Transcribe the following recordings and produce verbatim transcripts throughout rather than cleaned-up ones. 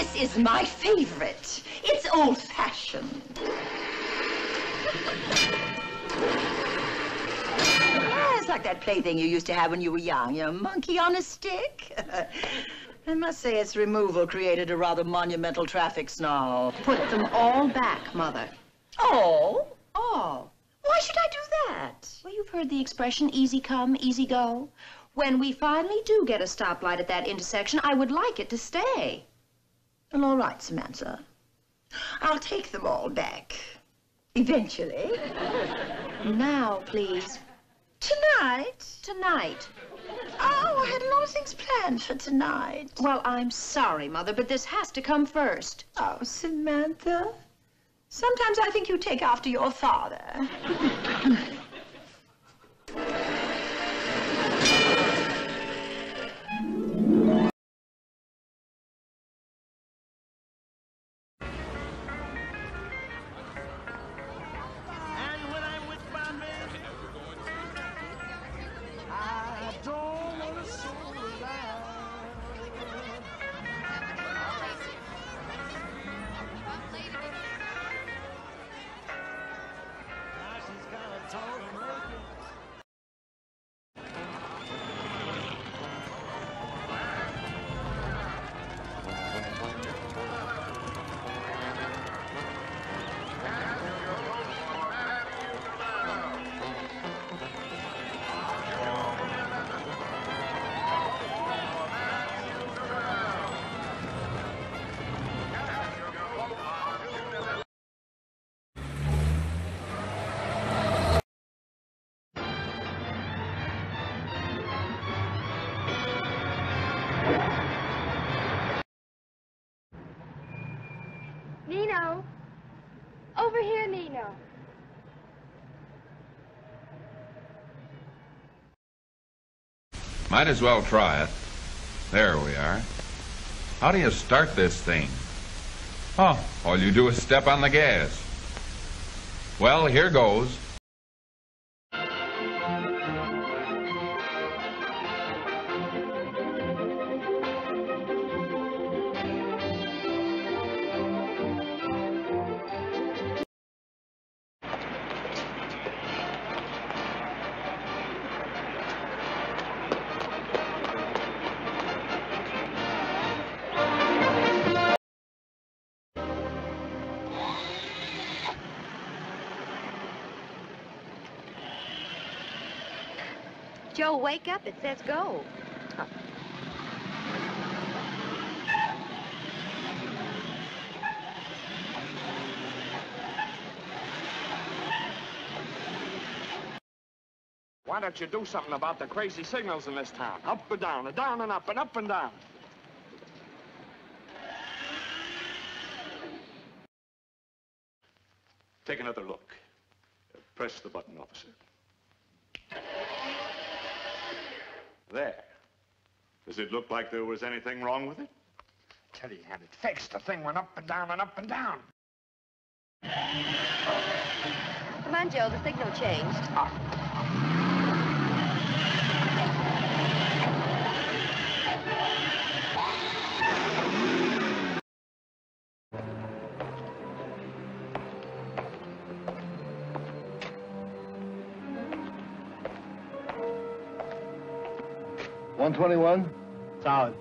This is my favorite. It's old-fashioned. Yeah, it's like that plaything you used to have when you were young, your monkey on a stick. I must say its removal created a rather monumental traffic snarl. Put them all back, Mother. Oh? Oh. Why should I do that? Well, you've heard the expression, easy come, easy go. When we finally do get a stoplight at that intersection, I would like it to stay. Well, all right, Samantha. I'll take them all back. Eventually. Now, please. Tonight? Tonight. Oh, I had a lot of things planned for tonight. Well, I'm sorry, Mother, but this has to come first. Oh, Samantha. Sometimes I think you take after your father. Nino. Over here, Nino. Might as well try it. There we are. How do you start this thing? Oh, all you do is step on the gas. Well, here goes. Joe, wake up. It says go. Oh. Why don't you do something about the crazy signals in this town? Up and down, and down and up, and up and down. Take another look. Uh, press the button, officer. There. Does it look like there was anything wrong with it? Till he had it fixed. The thing went up and down and up and down. Come on, Joe. The signal changed. Ah. one twenty-one? Solid.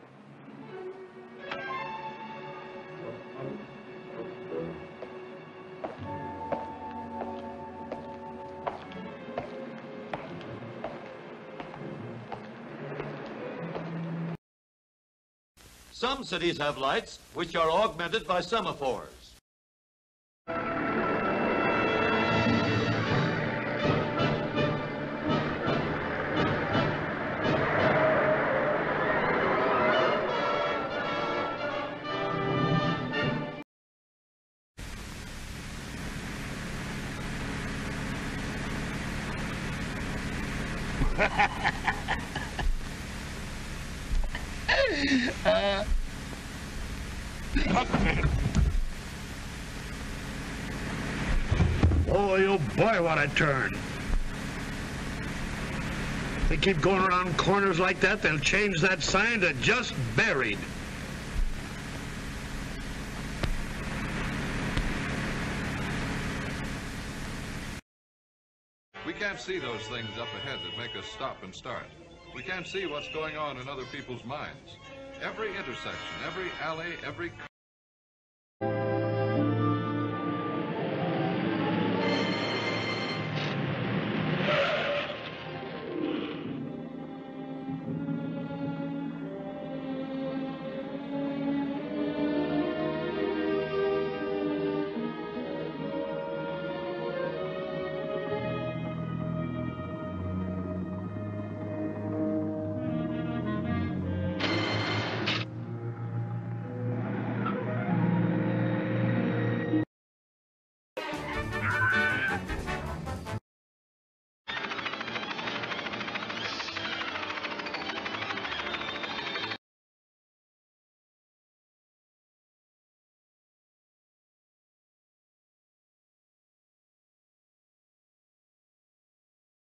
Some cities have lights which are augmented by semaphores. uh. Boy, oh boy, what a turn. They keep going around corners like that, they'll change that sign to just buried. can't see those things up ahead that make us stop and start. We can't see what's going on in other people's minds. Every intersection, every alley, every